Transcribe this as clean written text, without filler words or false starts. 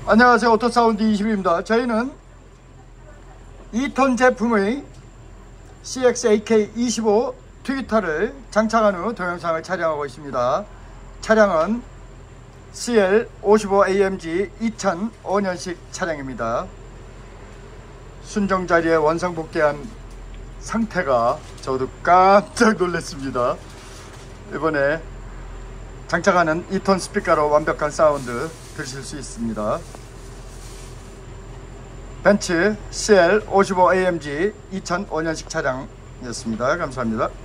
안녕하세요. 오토사운드 20입니다. 저희는 2톤 제품의 CX-AK25 트위터를 장착한 후 동영상을 촬영하고 있습니다. 차량은 CL55AMG 2005년식 차량입니다. 순정자리에 원상복귀한 상태가 저도 깜짝 놀랐습니다. 이번에 장착하는 2톤 스피커로 완벽한 사운드 들으실 수 있습니다. 벤츠 CL55AMG 2005년식 차량이었습니다. 감사합니다.